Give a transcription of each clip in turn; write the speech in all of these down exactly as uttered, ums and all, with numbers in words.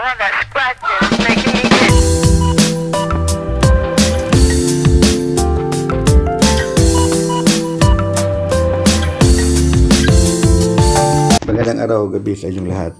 I got scratches making me itch. Magandang araw, gabi sa inyong lahat.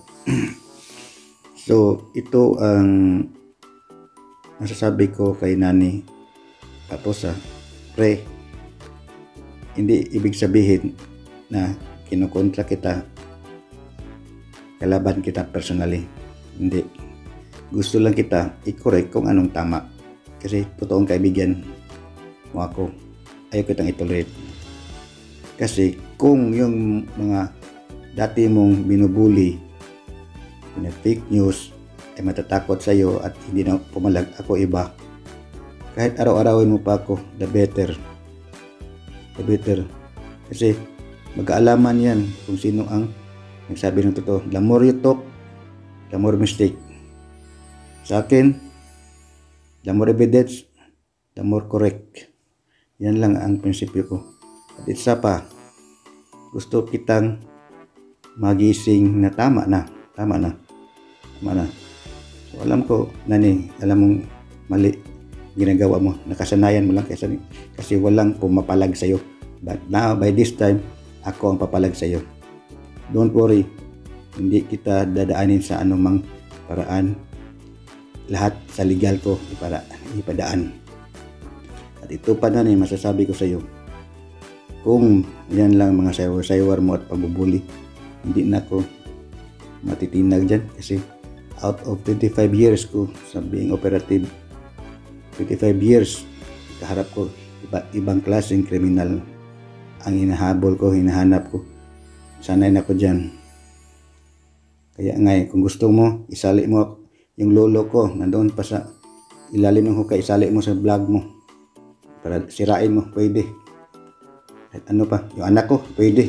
So, ito ang masasabi ko kay Nani Atosa. Pre, hindi ibig sabihin na kinukontra kita, kalaban kita personally. Hindi. Gusto lang kita i-correct kung anong tama. Kasi totoong kaibigan mo ako. Ayaw kitang itolerate. Kasi kung yung mga dati mong binubuli na fake news ay matatakot sa iyo at hindi na pumalag, ako iba. Kahit araw-arawin mo pa ako, the better. The better. Kasi magkaalaman yan kung sino ang nagsabi ng totoo. The more you talk, the more mistake. Sa akin, the more evidence, the more correct. Yan lang ang prinsipyo ko. At isa pa, gusto kitang magising na tama na. Tama na. Tama na. So, alam ko, Nani, alam mong mali ginagawa mo. Nakasanayan mo lang kasi, kasi walang pumapalag sa'yo. But now, by this time, ako ang papalag sa'yo. Don't worry. Hindi kita dadaanin sa anumang paraan. Lahat sa legal ko ipara, ipadaan. At ito pa na masasabi ko sa'yo. Kung yan lang mga saywar-saywar mo at pambubuli, hindi na ako matitinag dyan. Kasi out of twenty-five years ko sa being operative, twenty-five years, kaharap ko iba, ibang klaseng kriminal ang hinahabol ko, hinahanap ko. Sanay na ko dyan. Kaya nga, kung gusto mo, isali mo yung lolo ko, nandoon pa sa ilalim ng hukay, isali mo sa vlog mo. Para sirain mo, pwede. At ano pa, yung anak ko, pwede.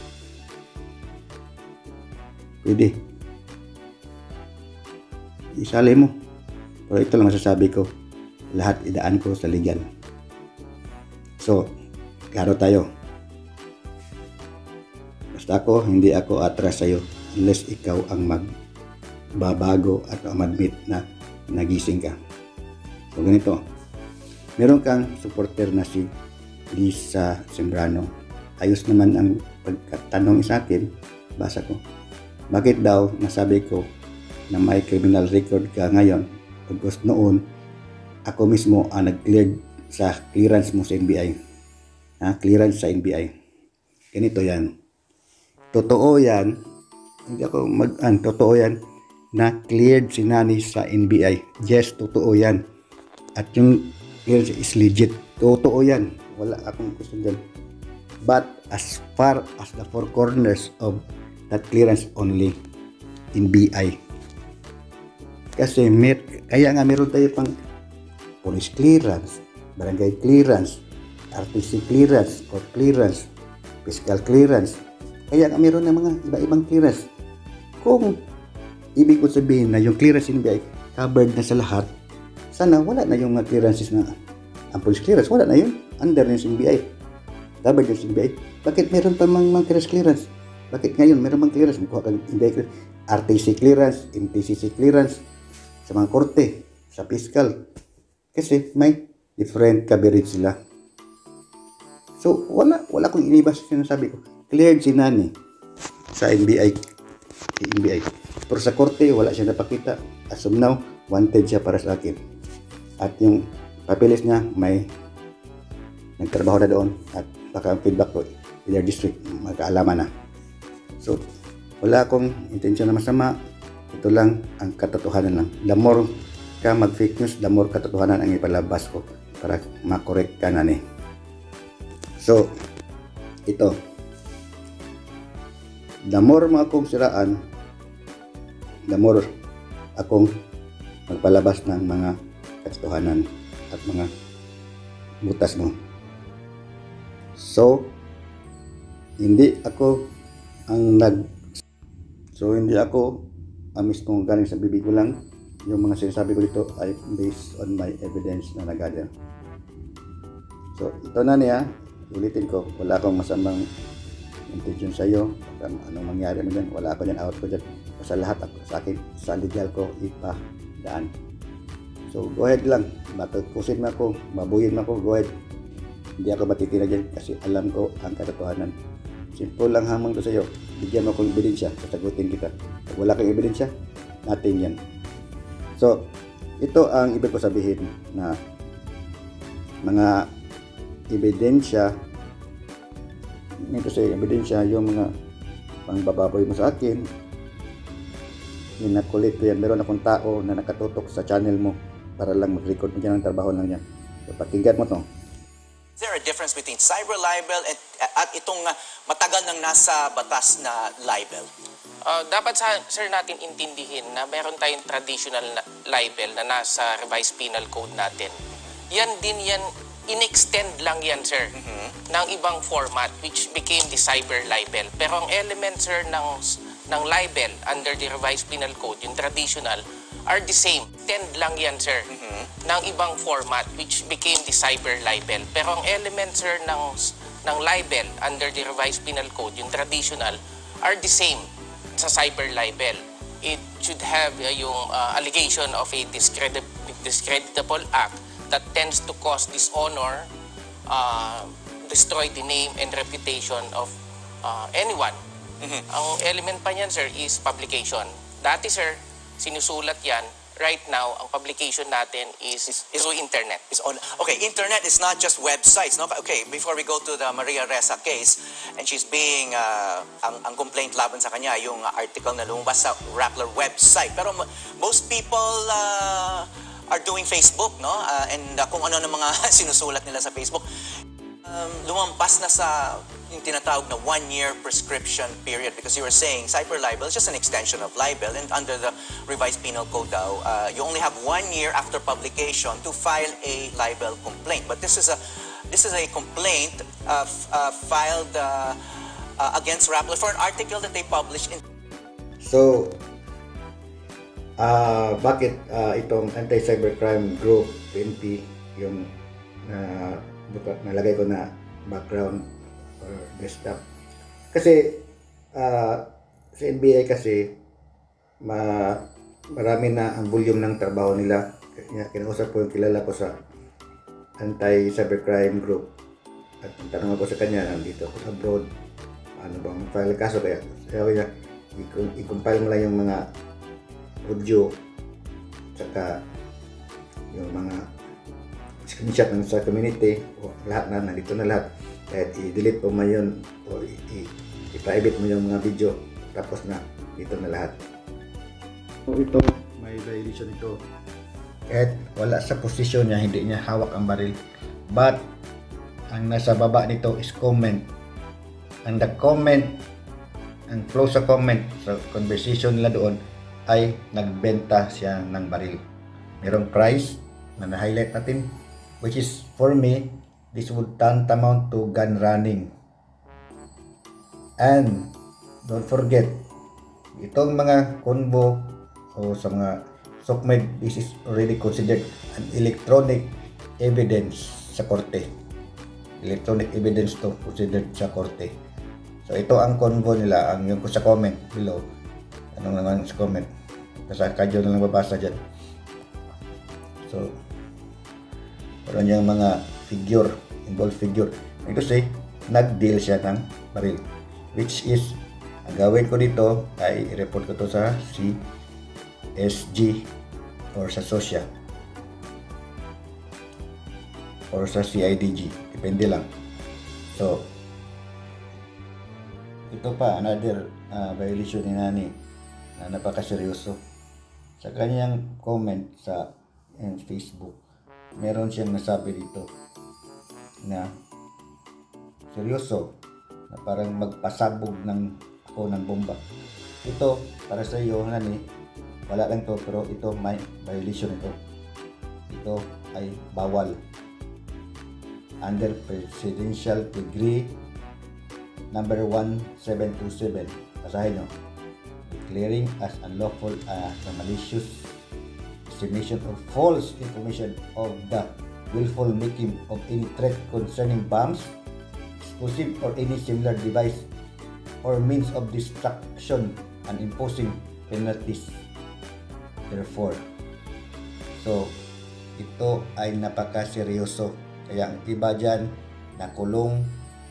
Pwede. Isali mo. Pero ito lang masasabi ko, lahat idaan ko sa legal. So, klaro tayo. Basta ako, hindi ako atras sa'yo unless ikaw ang magbabago at mag-admit na nagising ka. So, ganito. Meron kang supporter na si Lisa Sembrano. Ayos naman ang pagkatanong sa akin. Basa ko. Bakit daw nasabi ko na may criminal record ka ngayon? Pagkos noon, ako mismo ang nag-clear sa clearance mo sa N B I. Ha? Clearance sa N B I. Ganito yan. Totoo yan. Hindi ako mag-an. Totoo yan na cleared si Nani sa N B I. Yes, totoo yan. At yung clearance is legit. Totoo yan. Wala akong gusto dyan. But as far as the four corners of that clearance only in B I. Kasi mer kaya nga meron tayo pang police clearance, barangay clearance, R T C clearance, court clearance, fiscal clearance. Kaya nga meron na mga iba-ibang clearance. Kung ibig ko sabihin na yung clearance in B I covered na sa lahat, sana wala na yung mga clearances na ang police clearance, wala na yun. Under na yung N B I. Covered yung N B I. Bakit meron pa mga clearance clearance? Bakit ngayon meron mang clearance? Magkuha ka ng N B I clearance, R T C clearance, M T C C clearance, sa mga korte, sa fiscal. Kasi may different coverage sila. So, wala, wala akong inibas sinasabi ko. Cleared si Nani sa N B I. N B I. Pero sa korte, wala siya napakita. As of now, wanted siya para sa akin. At yung papeles niya, may nagtrabaho na doon. At baka ang feedback ko, either district, magkaalaman na. So, wala akong intensyon na masama. Ito lang ang katotohanan lang. The more ka mag-fake news, the more katotohanan ang ipalabas ko para makorek ka na ni. So, ito. The more mo akong siraan, the more akong magpalabas ng mga katotohanan at mga butas mo. So, hindi ako ang nag so hindi ako ang mismong galing sa bibig ko lang. Yung mga sinasabi ko dito ay based on my evidence na nag-gather. So ito na niya, ulitin ko, wala akong masamang intention sa iyo. Anong mangyari mo dyan, wala ako dyan, out ko dyan. sa lahat ako, sa akin, sa legal ko ipadaan. So go ahead lang, matukusin mo ako, mabuyin mo ako, go ahead. Hindi ako matitira dyan kasi alam ko ang katotohanan. Simple lang hamon ko sa iyo, bigyan mo akong ebidensya, sasagutin kita. Pag wala kang ebidensya, natin yan. So, ito ang ibig ko sabihin na mga ebidensya, ito sa ebidensya, yung mga pangbababoy mo sa akin, ninakulit ko yan. Meron akong tao na nakatutok sa channel mo para lang mag-record mo dyan ng trabaho lang yan. So, pakinggan mo to. Is there a difference between cyber libel and, at itong uh, matagal nang nasa batas na libel? Uh, dapat sa, sir natin intindihin na meron tayong traditional na libel na nasa revised penal code natin. Yan din yan, in-extend lang yan, sir, mm-hmm. ng ibang format which became the cyber libel. Pero ang element, sir, ng, ng libel under the revised penal code, yung traditional, are the same. Extend lang yan, sir, mm-hmm. ng ibang format which became the cyber libel. Pero ang element, sir, ng, ng libel under the revised penal code, yung traditional, are the same sa cyber libel. It should have uh, yung uh, allegation of a discredit discreditable act that tends to cause dishonor, uh, destroy the name and reputation of uh, anyone. Mm-hmm. Ang element pa niyan, sir, is publication. Dati, sir, sinusulat yan. Right now, ang publication natin is, is, is through internet. Is on, okay, internet is not just websites. No? Okay, before we go to the Maria Ressa case, and she's being, uh, ang, ang complaint laban sa kanya, yung article na lumabas sa Rappler website. Pero most people uh, are doing Facebook, no? Uh, and uh, kung ano na mga sinusulat nila sa Facebook, um, lumampas na sa yung tinatawag na one-year prescription period, because you were saying cyber libel is just an extension of libel, and under the revised penal code daw, uh, you only have one year after publication to file a libel complaint. But this is a this is a complaint uh, uh, filed uh, uh, against Rappler for an article that they published in. So, uh, bakit uh, itong anti-cybercrime group, P N P, yung uh, nalagay ko na background or desktop? Kasi uh, sa N B I kasi ma marami na ang volume ng trabaho nila. Kaya kinausap ko yung kilala ko sa anti-cybercrime group at tanong ako sa kanya, nandito ako sa abroad, ano bang file kaso, kaya sabi niya i-compile mo lang yung mga audio tsaka yung mga screenshot ng sa community, o lahat na nandito na lahat. Kahit i-delete mo yun o i-private mo yung mga video, tapos na dito na lahat. So ito, may violation ito. Kahit wala sa posisyon niya, hindi niya hawak ang baril. But ang nasa baba nito is comment. And the comment, ang close sa comment sa conversation nila doon ay nagbenta siya ng baril. Merong price na na-highlight natin, which is for me, this would tantamount to gun running. And don't forget, itong mga convo o sa mga SOCMED, this is already considered an electronic evidence sa korte. Electronic evidence to considered sa korte. So ito ang convo nila, ang yung sa comment below. Anong naman sa comment? Kasi kadyo na lang babasa dyan. So, meron niyang mga figure, involved figure. Ito say, nag-deal siya ng baril. Which is, ang gawin ko dito ay i-report ko to sa C S G or sa SOSYA or sa C I D G. Depende lang. So, ito pa, another uh, violation ni Nani na napakaseryoso. Sa kanyang comment sa uh, Facebook, meron siyang nasabi dito na seryoso, na parang magpasabog ng ako ng bomba. Ito, para sa iyo, Nani, wala lang to, pero ito may violation ito. Ito ay bawal. Under Presidential Decree number one seven two seven, basahin nyo, declaring as unlawful uh, the malicious dissemination of false information of the willful making of any threat concerning bombs, explosive or any similar device or means of destruction, and imposing penalties. Therefore, so ito ay napakaseryoso. Kaya ang iba dyan, nakulong.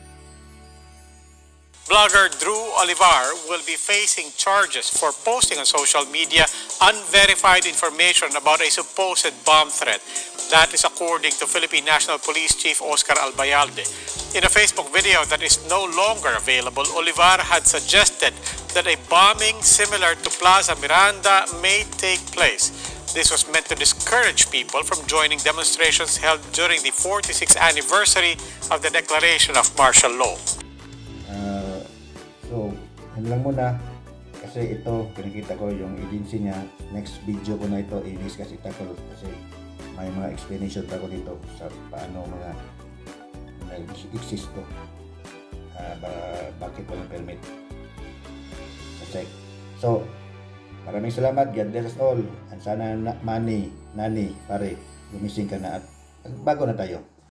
Blogger Drew Olivar will be facing charges for posting on social media unverified information about a supposed bomb threat. That is according to Philippine National Police Chief Oscar Albayalde. In a Facebook video that is no longer available, Olivar had suggested that a bombing similar to Plaza Miranda may take place. This was meant to discourage people from joining demonstrations held during the forty-sixth anniversary of the declaration of martial law. Uh, so, yun lang muna. Kasi ito, pinakita ko yung agency niya. Next video ko na ito, i-discuss ito ko. Kasi may mga explanation pa ko dito sa paano mga nag-exist to. Uh, ba, bakit walang permit. Check. So, maraming salamat. God bless us all. And sana na, Manny, Nani, pare, gumising ka na at bago na tayo.